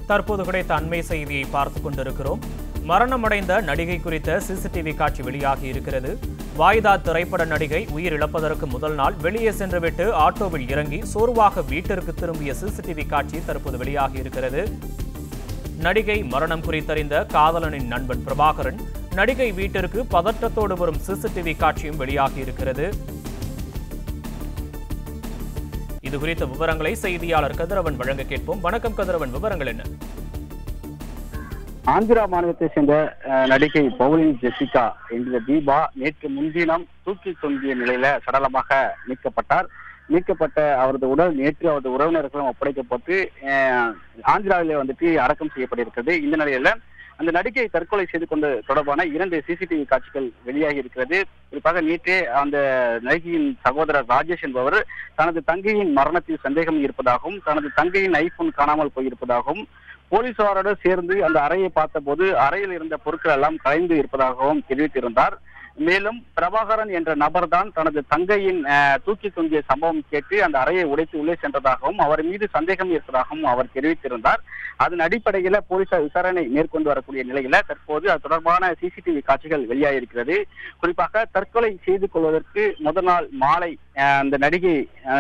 தற்போது கிடைத்த அண்மை செய்தியை பார்த்துக் கொண்டிருக்கிறோம். மரணமடைந்த நடிகை குறித்த சிசிடிவி காட்சி வெளியாகி இருக்கிறது. வாய்தா திரைப்பட நடிகை உயிரிழப்பதற்கு முதல் நாள் வெளியே சென்றுவிட்டு ஆட்டோவில் இறங்கி சோர்வாக வீட்டிற்கு திரும்பிய சிசிடிவி காட்சி தற்போது வெளியாகி இருக்கிறது. நடிகை மரணம் குறித்தறிந்த காதலனின் நண்பன் பிரபாகரன் நடிகை வீட்டிற்கு பதற்றத்தோடு வரும் சிசிடிவி காட்சியும் வெளியாகி இருக்கிறது. இது குறித்த விவரங்களை செய்தியாளர் கதிரவன் வழங்க கேட்போம். வணக்கம் கதிரவன், விவரங்கள் என்ன? ஆந்திரா மாநிலத்தை சேர்ந்த நடிகை பவுலின் ஜெசிகா என்கிற தீபா நேற்று முன்தினம் தூக்கி தொங்கிய நிலையில சடலமாக மீட்கப்பட்ட அவரது உடல் நேற்று அவரது உறவினர்களும் ஒப்படைக்கப்பட்டு ஆந்திராவிலே அடக்கம் செய்யப்பட்டிருக்கிறது. இந்த நிலையில அந்த நடிகை தற்கொலை செய்து கொண்டு தொடர்பான 2 சிசிடிவி காட்சிகள் வெளியாகி இருக்கிறது. குறிப்பாக நேற்றே அந்த நடிகையின் சகோதரர் ராஜேஷ் என்பவர் தனது தங்கையின் மரணத்தில் சந்தேகம் இருப்பதாகவும் தனது தங்கையின் ஐபோன் காணாமல் போயிருப்பதாகவும் போலீசாரோடு சேர்ந்து அந்த அறையை பார்த்தபோது அறையில் இருந்த பொருட்கள் எல்லாம் கலைந்து இருப்பதாகவும் தெரிவித்திருந்தார். மேலும் பிரபாகரன் என்ற நபர் தான் தனது தங்கையின் தூக்கி தொங்கிய சம்பவம் கேட்டு அந்த அறையை உடைத்து உள்ளே சென்றதாகவும் அவர் மீது சந்தேகம் இருப்பதாகவும் அவர் தெரிவித்திருந்தார். அதன் அடிப்படையில போலீசார் விசாரணை மேற்கொண்டு வரக்கூடிய நிலையில தற்போது அது தொடர்பான சிசிடிவி காட்சிகள் வெளியாகியிருக்கிறது. குறிப்பாக தற்கொலை செய்து கொள்வதற்கு முதல் நாள் மாலை அந்த நடிகை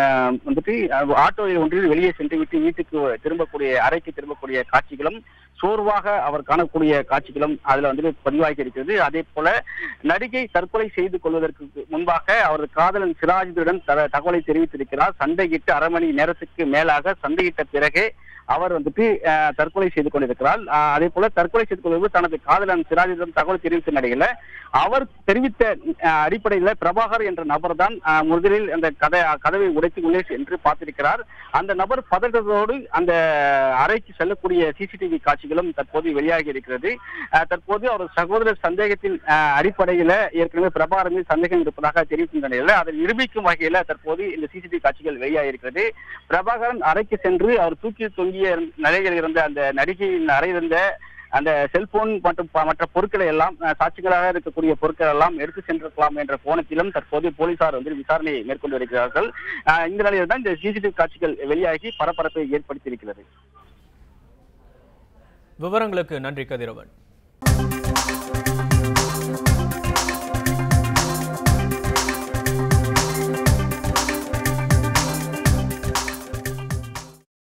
ஆட்டோவில் ஒன்றில் வெளியே சென்று விட்டு வீட்டுக்கு திரும்பக்கூடிய அறைக்கு திரும்பக்கூடிய காட்சிகளும் சோர்வாக அவர் காணக்கூடிய காட்சிகளும் அதுல பதிவாகி இருக்கிறது. அதே போல நடிகை தற்கொலை செய்து கொள்வதற்கு முன்பாக அவரது காதலன் சிராஜுடன் தகவலை தெரிவித்திருக்கிறார். சண்டையிட்டு அரை மணி நேரத்துக்கு மேலாக சண்டையிட்ட பிறகே அவர் தற்கொலை செய்து கொண்டிருக்கிறார். அதே போல தற்கொலை செய்து கொள்வது தனது காதலன் சிராஜுடன் தகவல் தெரிவித்த நிலையில அவர் தெரிவித்த அடிப்படையில பிரபாகர் என்ற நபர் தான் முதலில் அந்த கதவை உடைத்து உள்ளே சென்று பார்த்திருக்கிறார். அந்த நபர் பதற்றத்தோடு அந்த அறைக்கு செல்லக்கூடிய சிசிடிவி காட்சிகளும் தற்போது வெளியாகி இருக்கிறது. தற்போது அவர் சகோதரர் சந்தேகத்தின் அடிப்படையில ஏற்கனவே பிரபாகர் மீது சந்தேகம் இருப்பதாக தெரிவித்த நிலையில அதை நிரூபிக்கும் வகையில தற்போது இந்த சிசிடிவி காட்சிகள் வெளியாகி இருக்கிறது. பிரபாகரன் அறைக்கு சென்று அவர் தூக்கி தொங்கிய நிலையில் இருந்த அந்த நடிகையின் அறையில் இருந்த அந்த செல்போன் மற்றும் மற்ற பொருட்களை எல்லாம் சாட்சிகளாக இருக்கக்கூடிய பொருட்கள் எல்லாம் எடுத்து சென்றிருக்கலாம் என்ற கோணத்திலும் தற்போது போலீசார் விசாரணையை மேற்கொண்டு வருகிறார்கள். இந்த நிலையில் தான் இந்த சிசிடிவி காட்சிகள் வெளியாகி பரபரப்பை ஏற்படுத்தியிருக்கிறது. விவரங்களுக்கு நன்றி கதிரவன்.